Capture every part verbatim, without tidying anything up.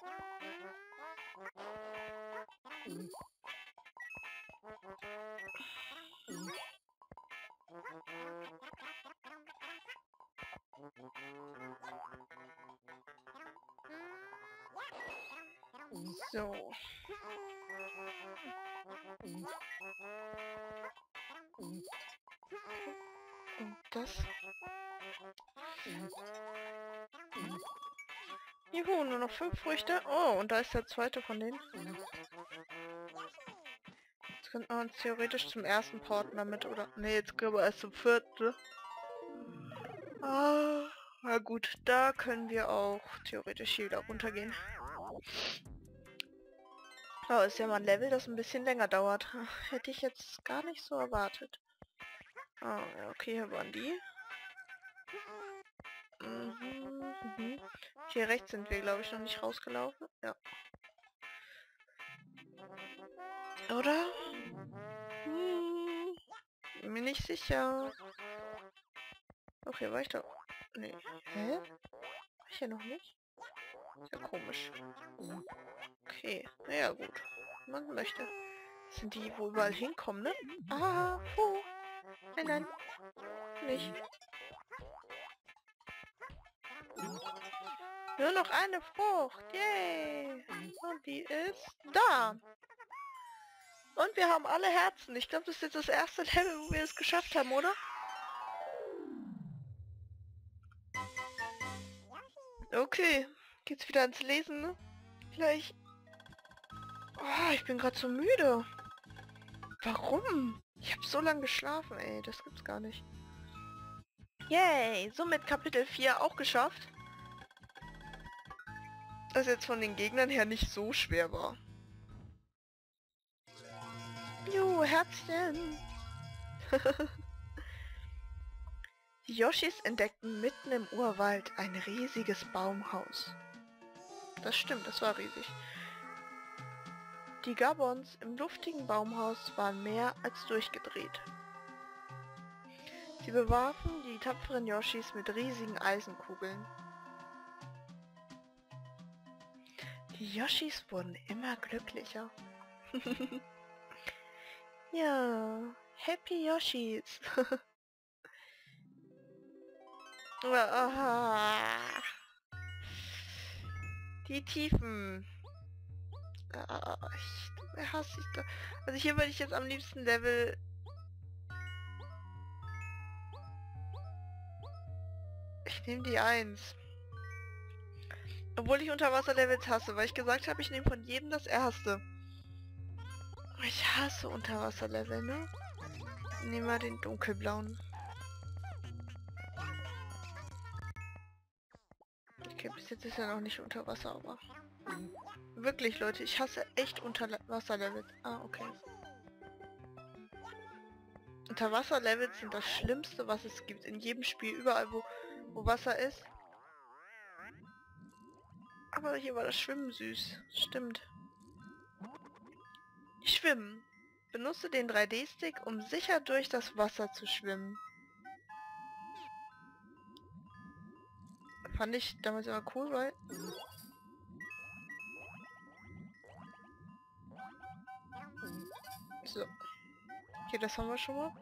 So. Und das. Juhu, nur noch fünf Früchte. Oh, und da ist der zweite von denen. Jetzt könnten wir uns theoretisch zum ersten porten damit, oder? Ne, jetzt können wir erst zum vierten. Ah, na gut, da können wir auch theoretisch hier wieder runtergehen. Aber ist ja mal ein Level, das ein bisschen länger dauert. Hätte ich jetzt gar nicht so erwartet. Ah, ja, okay, hier waren die. Mhm, mhm. Hier rechts sind wir, glaube ich, noch nicht rausgelaufen. Ja. Oder? Hm, bin mir nicht sicher. Okay, war ich da? Nee. Hä? War ich hier noch nicht? Ist ja komisch. Okay, naja gut. Man möchte. Das sind die, wo überall hinkommen, ne? Ah, oh. Nein, nein. Nicht. Nur noch eine Frucht. Yay. Und die ist da. Und wir haben alle Herzen. Ich glaube, das ist jetzt das erste Level, wo wir es geschafft haben, oder? Okay. Geht's wieder ans Lesen, ne? Gleich. Oh, ich bin gerade so müde. Warum? Ich habe so lange geschlafen, ey. Das gibt's gar nicht. Yay. Somit Kapitel vier auch geschafft. Das jetzt von den Gegnern her nicht so schwer war. Jo, Herzchen. Die Yoshis entdeckten mitten im Urwald ein riesiges Baumhaus. Das stimmt, das war riesig. Die Gabons im luftigen Baumhaus waren mehr als durchgedreht. Sie bewarfen die tapferen Yoshis mit riesigen Eisenkugeln. Die Yoshis wurden immer glücklicher. Ja, Happy Yoshis. Die Tiefen. Ah, ich hasse ich da. Also hier würde ich jetzt am liebsten Level... Ich nehme die eins. Obwohl ich Unterwasserlevels hasse, weil ich gesagt habe, ich nehme von jedem das erste. Ich hasse Unterwasserlevel, ne? Nehmen wir den dunkelblauen. Okay, bis jetzt ist er noch nicht unter Wasser, aber... Wirklich, Leute, ich hasse echt Unterwasserlevels. Ah, okay. Unterwasserlevels sind das Schlimmste, was es gibt. In jedem Spiel, überall, wo, wo Wasser ist. Aber hier war das Schwimmen süß. Stimmt. Schwimmen. Benutze den drei D Stick, um sicher durch das Wasser zu schwimmen. Fand ich damals immer cool, weil... So. Okay, das haben wir schon mal.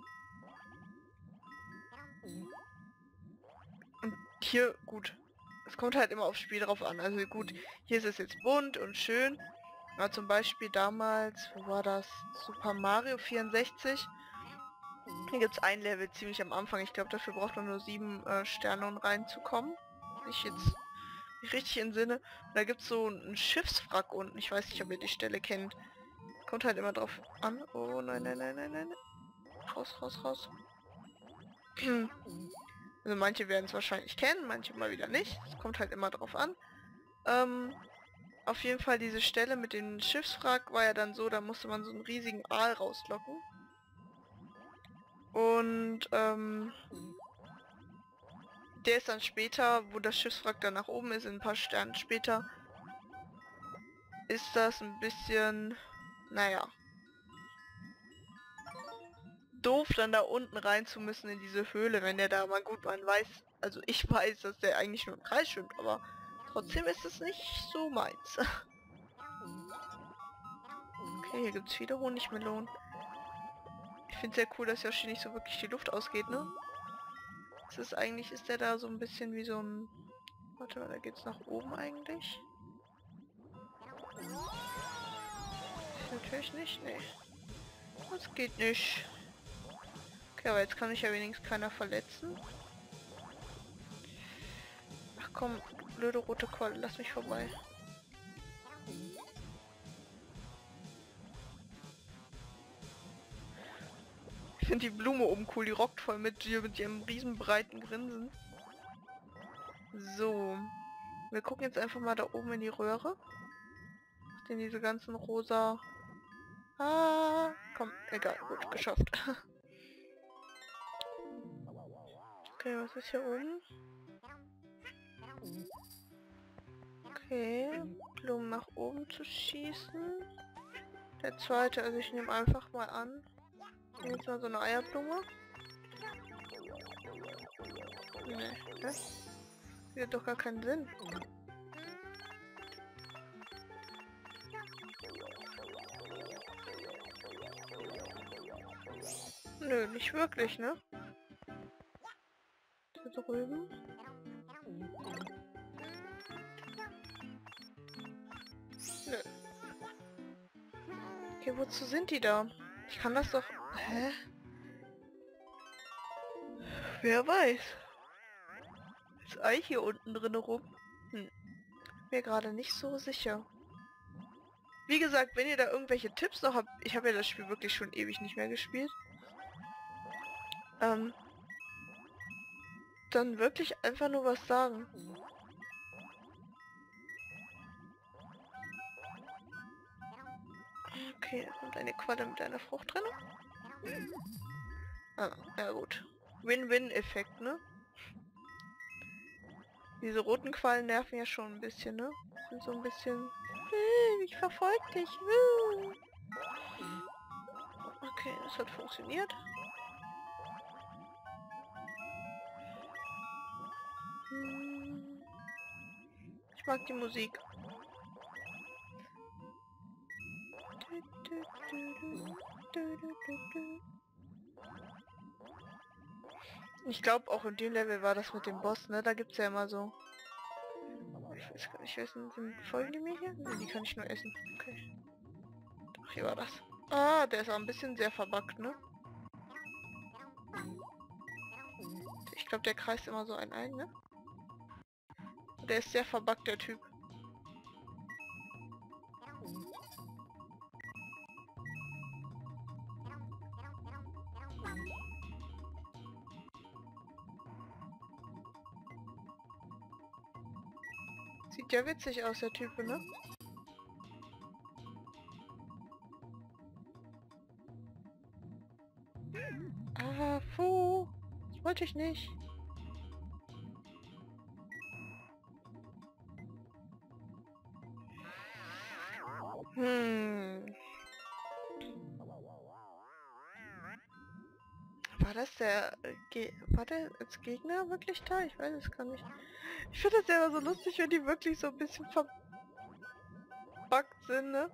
Und hier, gut. Es kommt halt immer aufs Spiel drauf an. Also gut, hier ist es jetzt bunt und schön. Aber zum Beispiel damals, wo war das? Super Mario vierundsechzig. Hier gibt es ein Level ziemlich am Anfang. Ich glaube, dafür braucht man nur sieben äh, Sterne, um reinzukommen. Ich jetzt nicht richtig entsinne. Und da gibt es so ein Schiffswrack unten. Ich weiß nicht, ob ihr die Stelle kennt. Kommt halt immer drauf an. Oh nein, nein, nein, nein, nein. Raus, raus, raus. Also manche werden es wahrscheinlich kennen, manche mal wieder nicht. Es kommt halt immer drauf an. Ähm, auf jeden Fall diese Stelle mit dem Schiffswrack war ja dann so, da musste man so einen riesigen Aal rauslocken. Und ähm, der ist dann später, wo das Schiffswrack dann nach oben ist, in ein paar Sternen später, ist das ein bisschen, naja, doof dann da unten rein zu müssen in diese Höhle, wenn der da mal gut, man weiß, also ich weiß, dass der eigentlich nur im Kreis schwimmt, aber Trotzdem ist es nicht so meins. Okay, hier gibt es viele Honigmelonen. Ich finde es sehr cool, dass Yoshi nicht so wirklich die Luft ausgeht, ne? Das ist eigentlich, ist der da so ein bisschen wie so ein... Warte mal, da geht's nach oben eigentlich. Natürlich nicht, nee. Das geht nicht. Okay, aber jetzt kann ich ja wenigstens keiner verletzen. Ach komm, blöde rote Qualle, lass mich vorbei. Ich finde die Blume oben cool, die rockt voll mit, mit ihrem riesen breiten Grinsen. So. Wir gucken jetzt einfach mal da oben in die Röhre. Nachdem diese ganzen rosa... Ah, komm, egal, gut, geschafft. Okay, was ist hier oben? Okay, Blumen nach oben zu schießen. Der zweite, also ich nehme einfach mal an. Ich nehme jetzt mal so eine Eierblume. Nee, das hat doch gar keinen Sinn. Nö, nicht wirklich, ne? Da drüben. Nö. Okay, wozu sind die da? Ich kann das doch... Hä? Wer weiß? Das Ei hier unten drin rum? Hm. Mir gerade nicht so sicher. Wie gesagt, wenn ihr da irgendwelche Tipps noch habt, ich habe ja das Spiel wirklich schon ewig nicht mehr gespielt, ähm, dann wirklich einfach nur was sagen. Okay, da kommt eine Qualle mit einer Frucht drin. Ah, ja gut. Win-Win-Effekt, ne? Diese roten Quallen nerven ja schon ein bisschen, ne? Sind so ein bisschen... Hey, ich verfolge dich. Woo. Okay, das hat funktioniert. Hm. Ich mag die Musik. Ich glaube auch in dem Level war das mit dem Boss, ne? Da gibt's ja immer so... Ich weiß gar nicht, wissen, sind folgen die mir hier? Ne, die kann ich nur essen. Okay. Doch, hier war das. Ah, der ist auch ein bisschen sehr verbuggt, ne? Ich glaube, der kreist immer so einen ein, ne? Der ist sehr verbuggt, der Typ. Sieht ja witzig aus, der Typ, ne? Ah, puh. Das wollte ich nicht. Hm. War das der... Äh, Ge war der als Gegner wirklich da? Ich weiß es gar nicht. Ich finde das ja immer so lustig, wenn die wirklich so ein bisschen verbuggt sind, ne?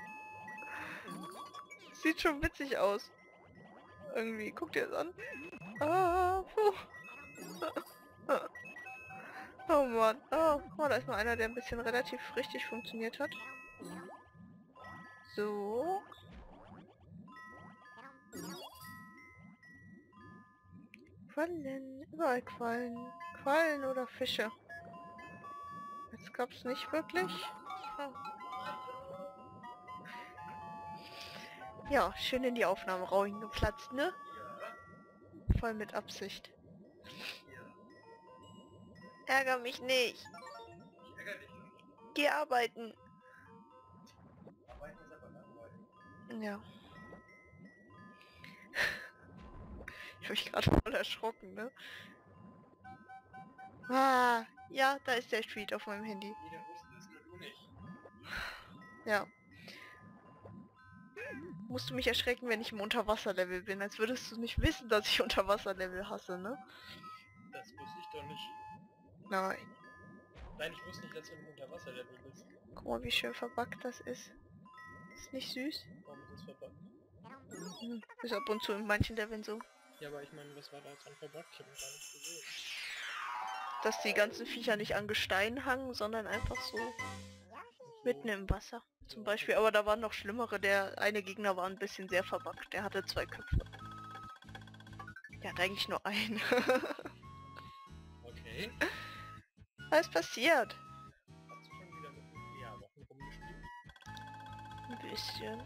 Sieht schon witzig aus. Irgendwie. Guck dir das an. Ah, puh. Oh Mann. Oh, oh, da ist mal einer, der ein bisschen relativ richtig funktioniert hat. So. Quallen. Überall Quallen. Quallen oder Fische. Jetzt gab's nicht wirklich. Oh. Ja, schön in die Aufnahme reingeplatzt, ne? Voll mit Absicht. Ärger mich nicht. Geh arbeiten. Ja. Ich habe mich gerade voll erschrocken, ne? Ah, ja, da ist der Tweet auf meinem Handy. Ja. Musst du mich erschrecken, wenn ich im Unterwasserlevel bin, als würdest du nicht wissen, dass ich Unterwasserlevel hasse, ne? Das wusste ich doch nicht. Nein. Nein, ich wusste nicht, dass du im Unterwasserlevel bist. Guck mal, wie schön verbuggt das ist. Ist nicht süß? Warum ist das verbuggt? Hm. Ist ab und zu in manchen Leveln so. Ja, aber ich meine, was war da jetzt an verbuggt? Ich hab ihn gar nicht gesehen. Dass die ganzen Viecher nicht an Gestein hangen, sondern einfach so mitten im Wasser. Zum Beispiel, aber da waren noch schlimmere. Der eine Gegner war ein bisschen sehr verbuggt. Der hatte zwei Köpfe. Der hat eigentlich nur einen. Okay. Was ist passiert? Hast du schon wieder mit Nuklearwaffen rumgespielt? Ein bisschen.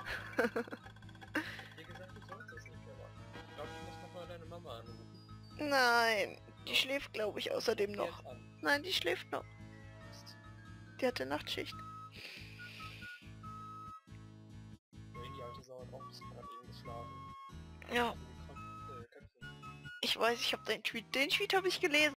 Wie gesagt, du sollst das nicht mehr machen. Ich glaube, ich muss nochmal deine Mama anrufen. Nein, die schläft, glaube ich, außerdem Ruf die noch. jetzt an. Nein, die schläft noch. Die hatte Nachtschicht. Nein, die alte Sau hat auch bis gerade eben geschlafen. Ja, Äh, Köpfchen. ich weiß, ich habe den Tweet. Den Tweet habe ich gelesen.